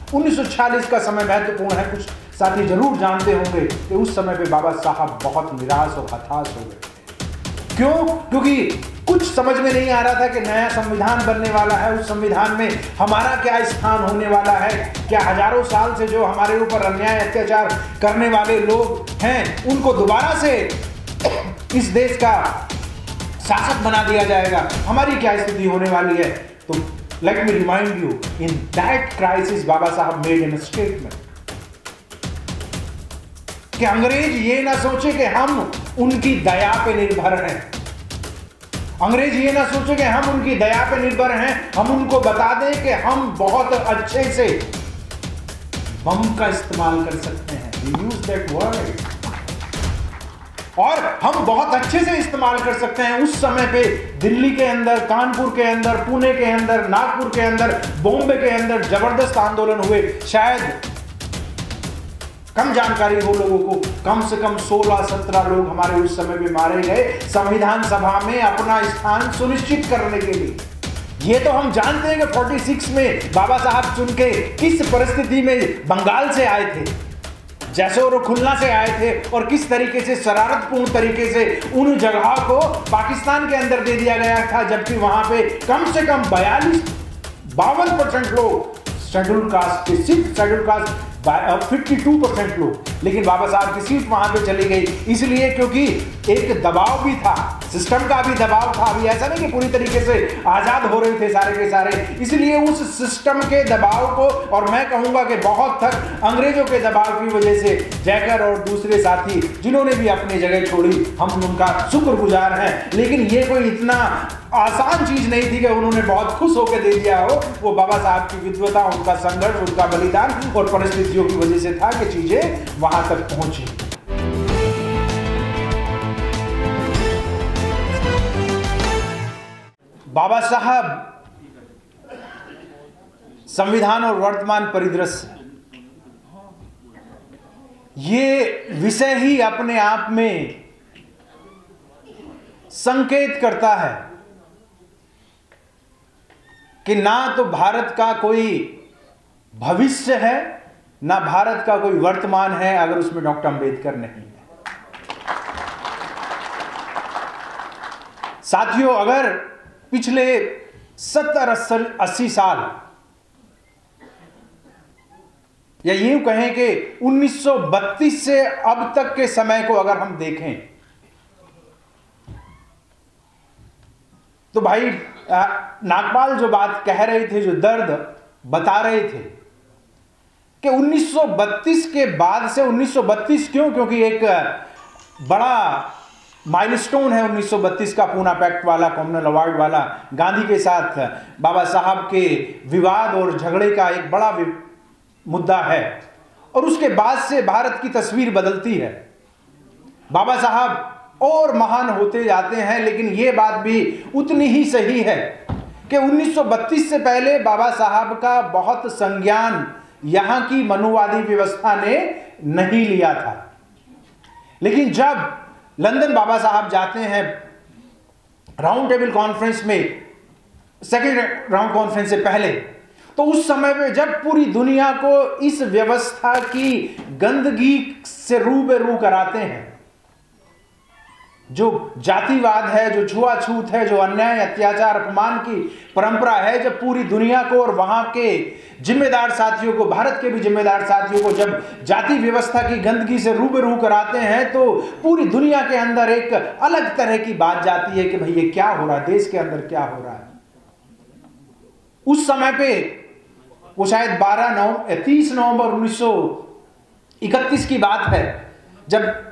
1946 का समय महत्वपूर्ण है। कुछ साथी जरूर जानते होंगे कि उस समय पे बाबा साहब बहुत निराश और हताश हो गए थे। क्यों? क्योंकि कुछ समझ में नहीं आ रहा था कि नया संविधान बनने वाला है, उस संविधान में हमारा क्या स्थान होने वाला है। क्या हजारों साल से जो हमारे ऊपर अन्याय अत्याचार करने वाले लोग हैं, उनको दोबारा से इस देश का शासक बना दिया जाएगा? हमारी क्या स्थिति होने वाली है? तो let me remind you, in that crisis Baba Saheb made an statement कि अंग्रेज ये ना सोचे कि हम उनकी दया पे निर्भर हैं। अंग्रेज ये ना सोचे कि हम उनकी दया पे निर्भर हैं। हम उनको बता दें कि हम बहुत अच्छे से बम का इस्तेमाल कर सकते हैं। We use that word. और हम बहुत अच्छे से इस्तेमाल कर सकते हैं। उस समय पे दिल्ली के अंदर, कानपुर के अंदर, पुणे के अंदर, नागपुर के अंदर, बॉम्बे के अंदर जबरदस्त आंदोलन हुए। शायद कम जानकारी हो लोगों को, कम से कम 16-17 लोग हमारे उस समय में मारे गए संविधान सभा में अपना स्थान सुनिश्चित करने के लिए। ये तो हम जानते हैं कि 46 में बाबा साहब चुन के किस परिस्थिति में बंगाल से आए थे, जैसोर और खुलना से आए थे, और किस तरीके से शरारतपूर्ण तरीके से उन जगह को पाकिस्तान के अंदर दे दिया गया था, जबकि वहां पे कम से कम 52% लोग शेड्यूल कास्ट के, सिर्फ शेड्यूल कास्ट 52% लोग, लेकिन बाबा साहब की सीट वहां पे चली गई। इसलिए क्योंकि एक दबाव भी था, सिस्टम का भी दबाव था। अभी ऐसा नहीं कि पूरी तरीके से आजाद हो रहे थे सारे के सारे, इसलिए उस सिस्टम के दबाव को, और मैं कहूंगा कि बहुत तक अंग्रेजों के दबाव की वजह से जैकर और दूसरे साथी जिन्होंने भी अपनी जगह छोड़ी, हम उनका शुक्रगुजार हैं। लेकिन ये कोई इतना आसान चीज नहीं थी कि उन्होंने बहुत खुश होकर दे दिया हो। वो बाबा साहब की विद्वता, उनका संघर्ष, उनका बलिदान और परिस्थितियों की वजह से था कि चीजें वहां तक पहुंची। बाबा साहब संविधान और वर्तमान परिदृश्य, ये विषय ही अपने आप में संकेत करता है कि ना तो भारत का कोई भविष्य है, ना भारत का कोई वर्तमान है अगर उसमें डॉक्टर अंबेडकर नहीं है। साथियों, अगर पिछले 70-80 साल, या यूं कहें कि 1932 से अब तक के समय को अगर हम देखें, तो भाई नागपाल जो बात कह रहे थे, जो दर्द बता रहे थे कि 1932 के बाद से, 1932 क्यों? क्योंकि एक बड़ा माइलस्टोन है 1932 का, पूना पैक्ट वाला, कॉमनवेल्थ अवार्ड वाला, गांधी के साथ बाबा साहब के विवाद और झगड़े का एक बड़ा मुद्दा है। और उसके बाद से भारत की तस्वीर बदलती है। बाबा साहब और महान होते जाते हैं, लेकिन यह बात भी उतनी ही सही है कि 1932 से पहले बाबा साहब का बहुत संज्ञान यहां की मनुवादी व्यवस्था ने नहीं लिया था। लेकिन जब लंदन बाबा साहब जाते हैं राउंड टेबल कॉन्फ्रेंस में, सेकेंड राउंड कॉन्फ्रेंस से पहले, तो उस समय पे जब पूरी दुनिया को इस व्यवस्था की गंदगी से रूबरू कराते हैं, जो जातिवाद है, जो छुआछूत है, जो अन्याय अत्याचार अपमान की परंपरा है, जब पूरी दुनिया को और वहां के जिम्मेदार साथियों को, भारत के भी जिम्मेदार साथियों को जब जाति व्यवस्था की गंदगी से रूबरू कराते हैं, तो पूरी दुनिया के अंदर एक अलग तरह की बात जाती है कि भाई ये क्या हो रहा है, देश के अंदर क्या हो रहा है। उस समय पे वो शायद 30 नवंबर 1931 की बात है, जब,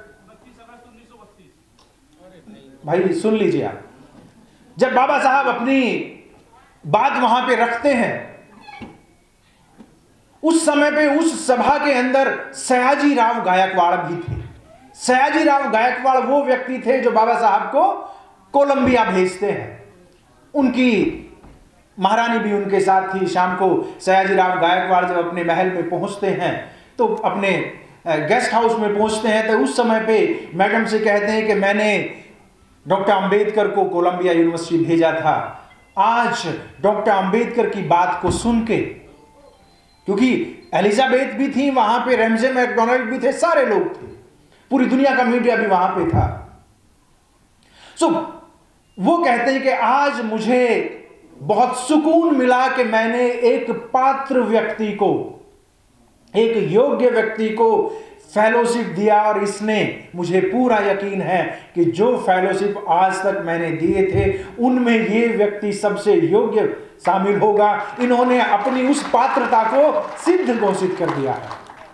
भाई सुन लीजिए आप, जब बाबा साहब अपनी बात वहां पे रखते हैं, उस समय पे उस सभा के अंदर सयाजी राव गायकवाड़ भी थे। सयाजी राव गायकवाड़ वो व्यक्ति थे जो बाबा साहब को कोलंबिया भेजते हैं। उनकी महारानी भी उनके साथ थी। शाम को सयाजी राव गायकवाड़ जब अपने महल में पहुंचते हैं, तो अपने गेस्ट हाउस में पहुंचते हैं, तो उस समय पे मैडम से कहते हैं कि मैंने डॉक्टर अंबेडकर को कोलंबिया यूनिवर्सिटी भेजा था। आज डॉक्टर अंबेडकर की बात को सुन के, क्योंकि एलिजाबेथ भी थी वहां पे, रैमजे मैकडोनाल्ड भी थे, सारे लोग थे, पूरी दुनिया का मीडिया भी वहां पे था। सो वो कहते हैं कि आज मुझे बहुत सुकून मिला कि मैंने एक पात्र व्यक्ति को, एक योग्य व्यक्ति को फेलोशिप दिया, और इसने मुझे पूरा यकीन है कि जो फेलोशिप आज तक मैंने दिए थे उनमें ये व्यक्ति सबसे योग्य शामिल होगा। इन्होंने अपनी उस पात्रता को सिद्ध घोषित कर दिया है।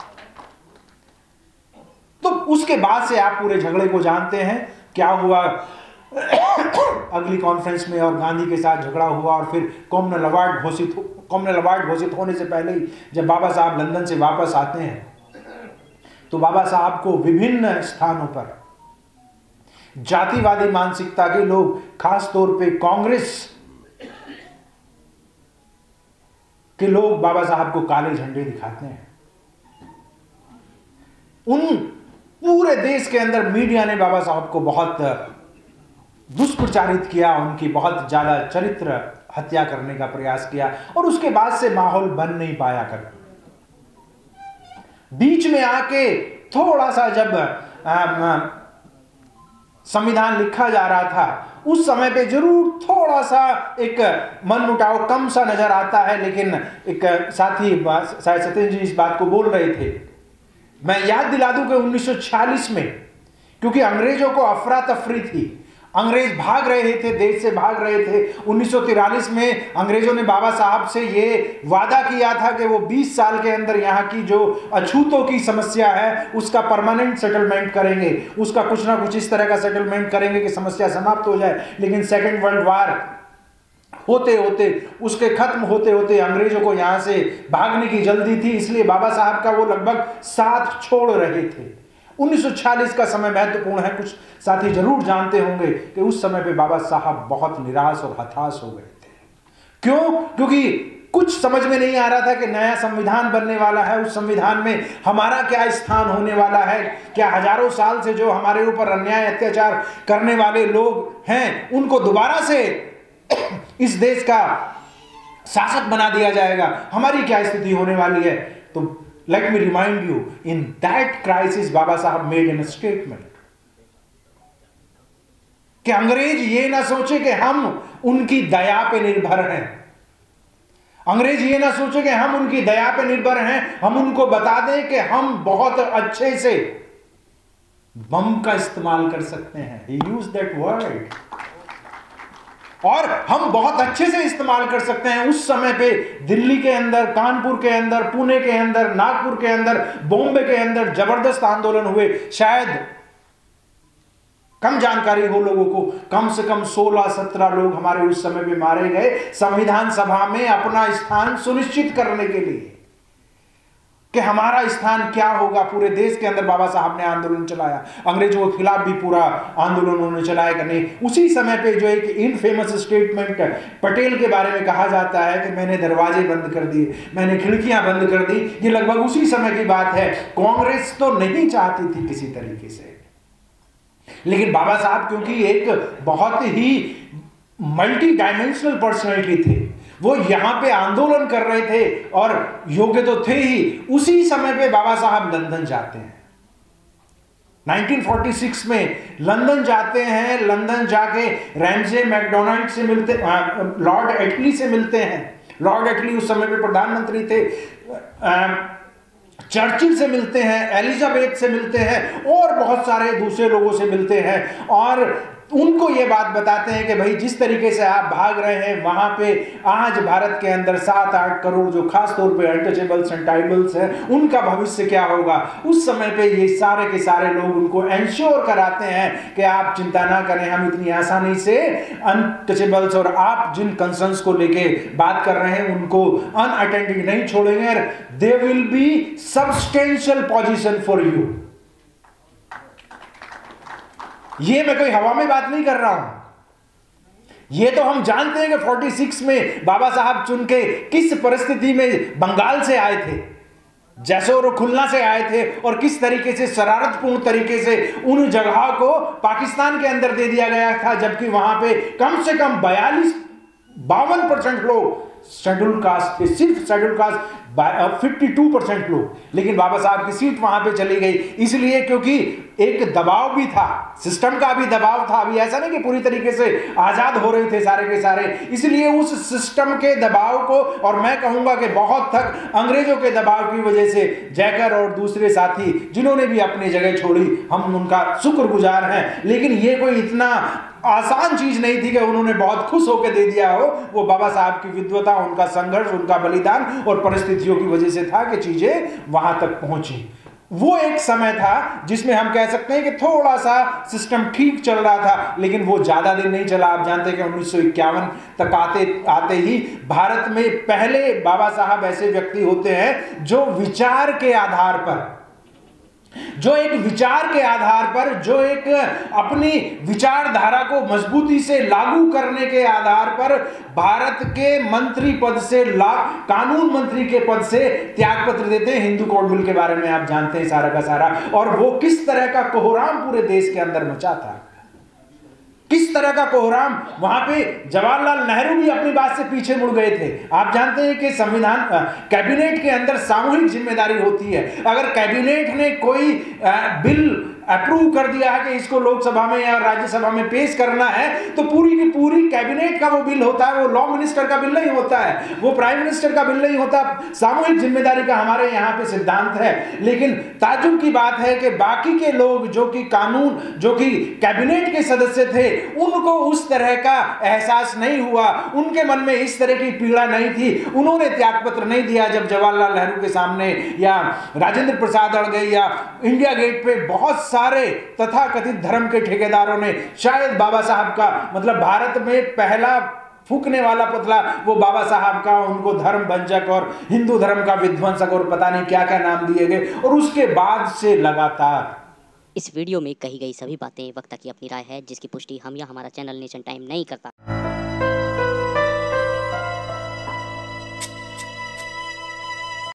तो उसके बाद से आप पूरे झगड़े को जानते हैं, क्या हुआ अगली कॉन्फ्रेंस में, और गांधी के साथ झगड़ा हुआ, और फिर कॉमनवेल्थ अवार्ड घोषित होने से पहले ही जब बाबा साहब लंदन से वापस आते हैं तो बाबा साहब को विभिन्न स्थानों पर जातिवादी मानसिकता के लोग, खास तौर पे कांग्रेस के लोग, बाबा साहब को काले झंडे दिखाते हैं। उन पूरे देश के अंदर मीडिया ने बाबा साहब को बहुत दुष्प्रचारित किया, उनकी बहुत ज्यादा चरित्र हत्या करने का प्रयास किया, और उसके बाद से माहौल बन नहीं पाया कर। बीच में आके थोड़ा सा जब संविधान लिखा जा रहा था उस समय पे जरूर थोड़ा सा एक मनमुटाव कम सा नजर आता है, लेकिन एक साथी शायद सत्येंद्र जी इस बात को बोल रहे थे, मैं याद दिला दूं कि 1946 में, क्योंकि अंग्रेजों को अफरा तफरी थी, अंग्रेज भाग रहे थे, देश से भाग रहे थे। 1943 में अंग्रेजों ने बाबा साहब से ये वादा किया था कि वो 20 साल के अंदर यहाँ की जो अछूतों की समस्या है उसका परमानेंट सेटलमेंट करेंगे, उसका कुछ ना कुछ इस तरह का सेटलमेंट करेंगे कि समस्या समाप्त हो जाए। लेकिन सेकेंड वर्ल्ड वार होते होते, उसके खत्म होते होते अंग्रेजों को यहाँ से भागने की जल्दी थी, इसलिए बाबा साहब का वो लगभग साथ छोड़ रहे थे। 1946 का समय महत्वपूर्ण है, कुछ साथी जरूर जानते होंगे कि उस समय पे बाबा साहब बहुत निराश और हताश हो गए थे। क्यों? क्योंकि कुछ समझ में नहीं आ रहा था कि नया संविधान बनने वाला है, उस संविधान में हमारा क्या स्थान होने वाला है, क्या हजारों साल से जो हमारे ऊपर अन्याय अत्याचार करने वाले लोग हैं उनको दोबारा से इस देश का शासक बना दिया जाएगा, हमारी क्या स्थिति होने वाली है। तो let me remind you, in that crisis बाबा साहब made a statement कि अंग्रेज ये ना सोचे कि हम उनकी दया पे निर्भर हैं, अंग्रेज ये ना सोचे कि हम उनकी दया पे निर्भर हैं, हम उनको बता दें कि हम बहुत अच्छे से बम का इस्तेमाल कर सकते हैं। He used that word, और हम बहुत अच्छे से इस्तेमाल कर सकते हैं। उस समय पे दिल्ली के अंदर, कानपुर के अंदर, पुणे के अंदर, नागपुर के अंदर, बॉम्बे के अंदर जबरदस्त आंदोलन हुए। शायद कम जानकारी हो लोगों को, कम से कम 16-17 लोग हमारे उस समय पे मारे गए संविधान सभा में अपना स्थान सुनिश्चित करने के लिए कि हमारा स्थान क्या होगा। पूरे देश के अंदर बाबा साहब ने आंदोलन चलाया, अंग्रेजों के खिलाफ भी पूरा आंदोलन उन्होंने चलाया कि नहीं। उसी समय पे जो एक इनफेमस स्टेटमेंट पटेल के बारे में कहा जाता है कि मैंने दरवाजे बंद कर दिए, मैंने खिड़कियां बंद कर दी, ये लगभग उसी समय की बात है। कांग्रेस तो नहीं चाहती थी किसी तरीके से, लेकिन बाबा साहब क्योंकि एक बहुत ही मल्टी डायमेंशनल पर्सनैलिटी थे, वो यहां पे आंदोलन कर रहे थे और योग्य तो थे ही। उसी समय पे बाबा साहब लंदन जाते हैं, 1946 में लंदन जाते हैं। लंदन जाके रैमजे मैकडोनाल्ड से मिलते, लॉर्ड एटली से मिलते हैं। लॉर्ड एटली उस समय पे प्रधानमंत्री थे। चर्चिल से मिलते हैं, एलिजाबेथ से मिलते हैं, और बहुत सारे दूसरे लोगों से मिलते हैं, और उनको ये बात बताते हैं कि भाई जिस तरीके से आप भाग रहे हैं वहां पे आज भारत के अंदर 7-8 करोड़ जो खास तौर पे अनटचेबल्स एंड ट्राइबल्स हैं उनका भविष्य क्या होगा। उस समय पे ये सारे के सारे लोग उनको एंश्योर कराते हैं कि आप चिंता ना करें, हम इतनी आसानी से अनटचेबल्स और आप जिन कंसर्न्स को लेके बात कर रहे हैं उनको अनअटेंडेड नहीं छोड़ेंगे। They will be substantial position for you. ये मैं कोई हवा में बात नहीं कर रहा हूं, ये तो हम जानते हैं कि 46 में बाबा साहब चुन के किस परिस्थिति में बंगाल से आए थे, जैसोर और खुलना से आए थे, और किस तरीके से शरारतपूर्ण तरीके से उन जगह को पाकिस्तान के अंदर दे दिया गया था, जबकि वहां पे कम से कम 42-52% लोग शेड्यूल कास्ट थे, सिर्फ शेड्यूल कास्ट 52% लोग, लेकिन बाबा साहब की सीट वहां पे चली गई इसलिए क्योंकि एक दबाव भी था, सिस्टम का भी दबाव था। अभी ऐसा नहीं कि पूरी तरीके से आजाद हो रहे थे सारे के सारे, इसलिए उस सिस्टम के दबाव को, और मैं कहूंगा कि बहुत तक अंग्रेजों के दबाव की वजह से जयकर और दूसरे साथी जिन्होंने भी अपनी जगह छोड़ी, हम उनका शुक्रगुजार हैं। लेकिन ये कोई इतना आसान चीज नहीं थी कि उन्होंने बहुत खुश होकर दे दिया हो। वो बाबा साहब की विद्वता, उनका संघर्ष, उनका बलिदान और परिस्थितियों की वजह से था कि चीजें वहां तक पहुंची। वो एक समय था जिसमें हम कह सकते हैं कि थोड़ा सा सिस्टम ठीक चल रहा था, लेकिन वो ज्यादा दिन नहीं चला। आप जानते हैं कि 1951 तक आते ही भारत में पहले बाबा साहब ऐसे व्यक्ति होते हैं जो विचार के आधार पर, जो एक विचार के आधार पर, जो एक अपनी विचारधारा को मजबूती से लागू करने के आधार पर भारत के मंत्री पद से कानून मंत्री के पद से त्यागपत्र देते हैं। हिंदू कोड बिल के बारे में आप जानते हैं सारा का सारा, और वो किस तरह का कोहराम पूरे देश के अंदर मचा था, किस तरह का कोहराम। वहां पे जवाहरलाल नेहरू भी अपनी बात से पीछे मुड़ गए थे। आप जानते हैं कि संविधान कैबिनेट के अंदर सामूहिक जिम्मेदारी होती है। अगर कैबिनेट ने कोई बिल अप्रूव कर दिया है कि इसको लोकसभा में या राज्यसभा में पेश करना है, तो पूरी की पूरी कैबिनेट का वो बिल होता है, वो लॉ मिनिस्टर का बिल नहीं होता है, वो प्राइम मिनिस्टर का बिल नहीं होता। सामूहिक जिम्मेदारी का हमारे यहाँ पे सिद्धांत है। लेकिन ताज्जुब की बात है कि बाकी के लोग जो कि कैबिनेट के सदस्य थे, उनको उस तरह का एहसास नहीं हुआ, उनके मन में इस तरह की पीड़ा नहीं थी, उन्होंने त्यागपत्र नहीं दिया। जब जवाहरलाल नेहरू के सामने या राजेंद्र प्रसाद अड़गई या इंडिया गेट पे बहुत सारे तथाकथित धर्म के ठेकेदारों ने, शायद बाबा साहब का मतलब भारत में पहला फूकने वाला पुतला वो बाबा साहब का, उनको धर्म भंजक और हिंदू धर्म का विध्वंसक और पता नहीं क्या क्या नाम दिए गए। और उसके बाद से लगातार इस वीडियो में कही गई सभी बातें वक्ता की अपनी राय है, जिसकी पुष्टि हम या हमारा चैनल नेशन टाइम नहीं करता।